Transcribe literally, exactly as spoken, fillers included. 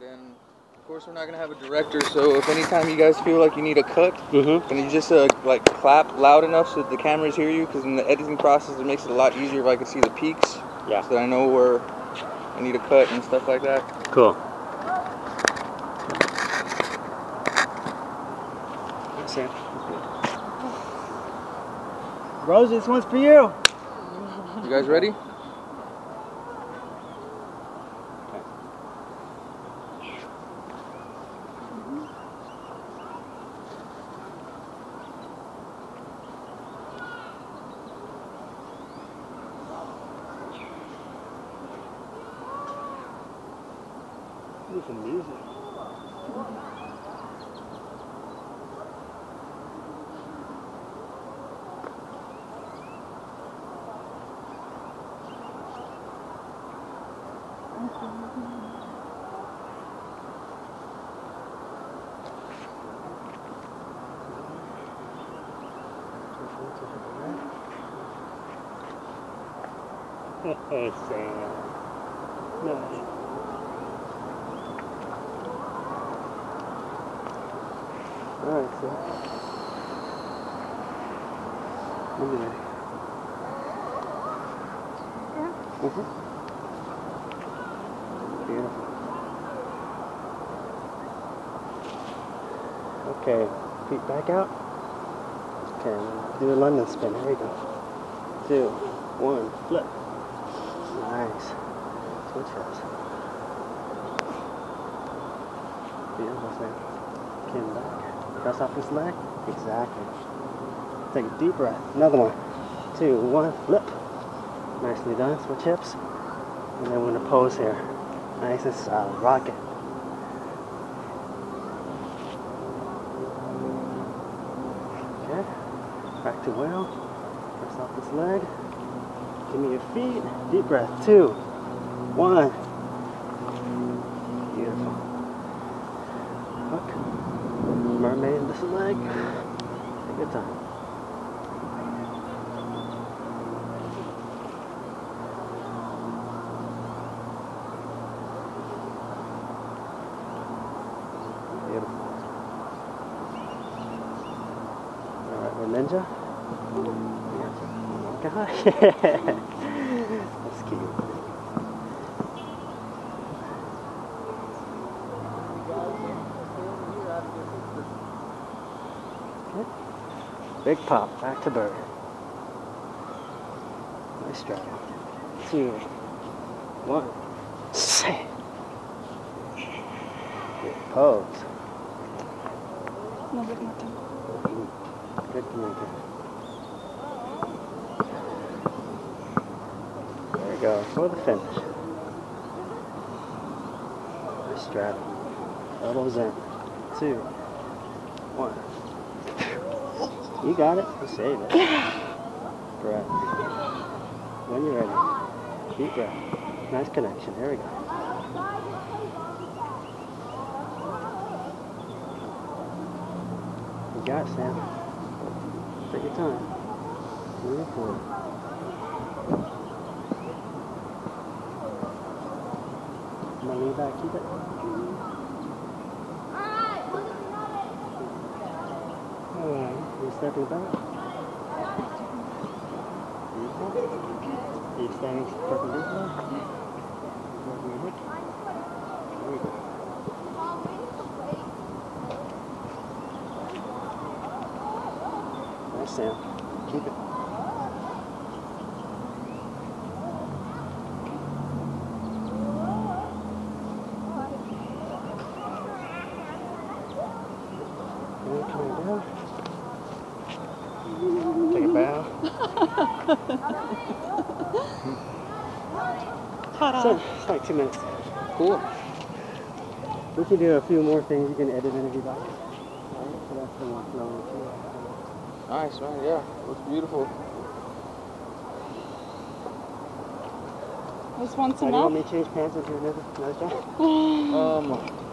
and of course we're not gonna have a director, so if anytime you guys feel like you need a cut, mm-hmm. can you just uh, like clap loud enough so that the cameras hear you? Because in the editing process it makes it a lot easier if I can see the peaks, yeah. so that I know where I need a cut and stuff like that. Cool. That's it. Rose, this one's for you. You guys ready? Do some music. Hey, Sam. Nice. Alright, so. When you ready? Yeah. Mm-hmm. Beautiful. Okay, feet back out. Okay, do a London spin. Here we go. Two, one, flip. Nice. Switch hips. Beautiful, Sam. Chin back. Press off this leg. Exactly. Take a deep breath. Another one. Two, one, flip. Nicely done. Switch hips. And then we're in a pose here. Nice and solid. Rock it. Okay. Back to whale. Press off this leg. Give me your feet. Deep breath. Two, one. Beautiful. Hook. Mermaid this leg. Take your time. Beautiful. Alright, we're ninja. Oh my gosh. That's cute. Okay. Big pop, back to bird. Nice stride. Two, one, say. Good pose. No, but nothing. Good communication. There we go, for the finish. Nice stride. Elbows in. Two, one. You got it. You saved it. Breath. When you're ready. Deep breath. Nice connection. Here we go. You got it, Sam. Take your time. Move forward. Come on, lean back. Keep it. Alright, you're stepping back. Beautiful. Are you standing perpendicular? Working your hip. There we go. Nice, Sam. Keep it. And coming down. Take a bow. So, it's like two minutes. Cool. We can do a few more things. You can edit in if you like. Alright, so that's the one flowing too. Nice, man. Yeah, looks beautiful. This one's Oh, do you enough. want me to change pants into another, another jacket? Um.